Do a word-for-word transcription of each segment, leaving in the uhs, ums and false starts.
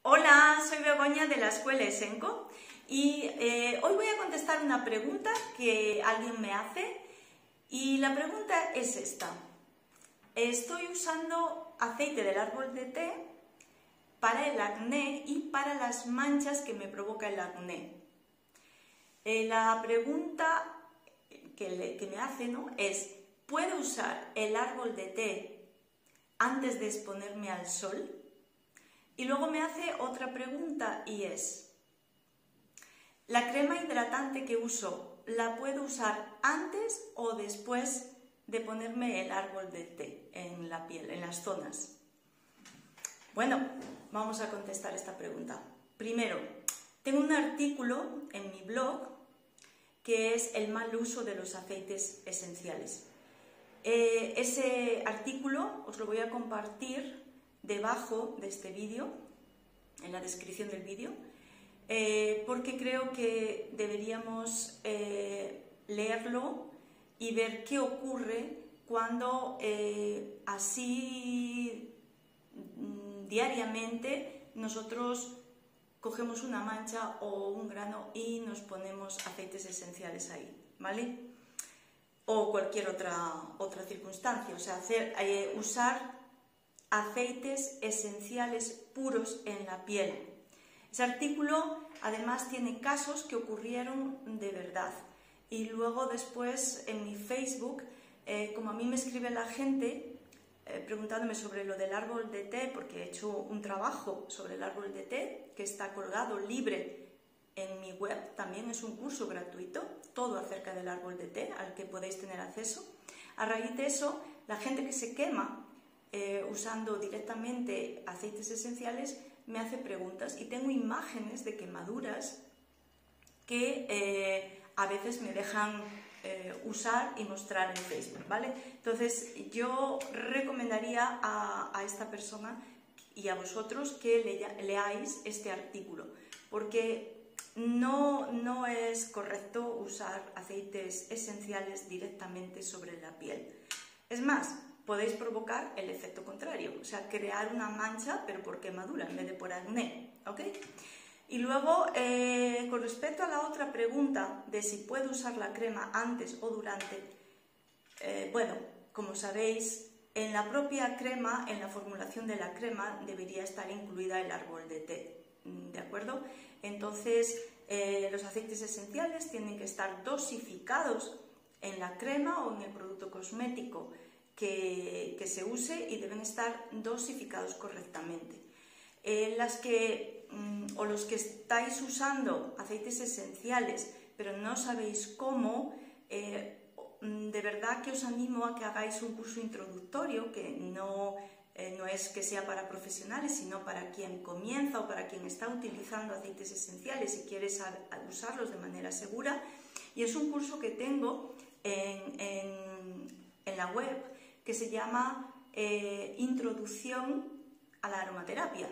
Hola, soy Begoña de la Escuela Esenco y eh, hoy voy a contestar una pregunta que alguien me hace y la pregunta es esta. Estoy usando aceite del árbol de té para el acné y para las manchas que me provoca el acné. Eh, la pregunta que, le, que me hace, ¿no?, es: ¿puedo usar el árbol de té antes de exponerme al sol? Y luego me hace otra pregunta y es: ¿la crema hidratante que uso la puedo usar antes o después de ponerme el árbol de té en la piel, en las zonas? Bueno, vamos a contestar esta pregunta. Primero, tengo un artículo en mi blog que es el mal uso de los aceites esenciales. Eh, ese artículo os lo voy a compartir debajo de este vídeo, en la descripción del vídeo, eh, porque creo que deberíamos eh, leerlo y ver qué ocurre cuando eh, así mm, diariamente nosotros cogemos una mancha o un grano y nos ponemos aceites esenciales ahí, ¿vale? O cualquier otra, otra circunstancia, o sea, hacer, eh, usar aceites esenciales puros en la piel. Ese artículo además tiene casos que ocurrieron de verdad. Y luego después en mi Facebook, eh, como a mí me escribe la gente eh, preguntándome sobre lo del árbol de té, porque he hecho un trabajo sobre el árbol de té que está colgado libre en mi web, también es un curso gratuito, todo acerca del árbol de té al que podéis tener acceso. A raíz de eso, la gente que se quema Eh, usando directamente aceites esenciales me hace preguntas y tengo imágenes de quemaduras que eh, a veces me dejan eh, usar y mostrar en Facebook, ¿vale? Entonces yo recomendaría a, a esta persona y a vosotros que le, leáis este artículo, porque no, no es correcto usar aceites esenciales directamente sobre la piel. Es más, podéis provocar el efecto contrario, o sea, crear una mancha, pero por quemadura en vez de por acné, ¿ok? Y luego, eh, con respecto a la otra pregunta de si puedo usar la crema antes o durante, eh, bueno, como sabéis, en la propia crema, en la formulación de la crema, debería estar incluida el árbol de té, ¿de acuerdo? Entonces, eh, los aceites esenciales tienen que estar dosificados en la crema o en el producto cosmético Que, que se use y deben estar dosificados correctamente. Eh, las que, mm, o los que estáis usando aceites esenciales pero no sabéis cómo, eh, de verdad que os animo a que hagáis un curso introductorio que no, eh, no es que sea para profesionales, sino para quien comienza o para quien está utilizando aceites esenciales y quiere usarlos de manera segura. Y es un curso que tengo en, en, en la web, que se llama eh, Introducción a la aromaterapia.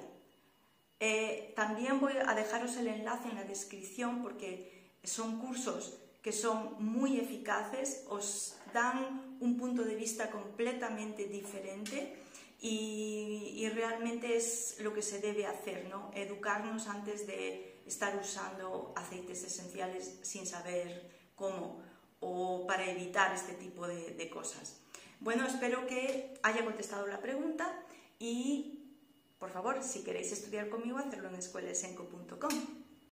Eh, también voy a dejaros el enlace en la descripción porque son cursos que son muy eficaces, os dan un punto de vista completamente diferente y, y realmente es lo que se debe hacer, ¿no? Educarnos antes de estar usando aceites esenciales sin saber cómo o para evitar este tipo de, de cosas. Bueno, espero que haya contestado la pregunta y, por favor, si queréis estudiar conmigo, hacerlo en escuela esenco punto com.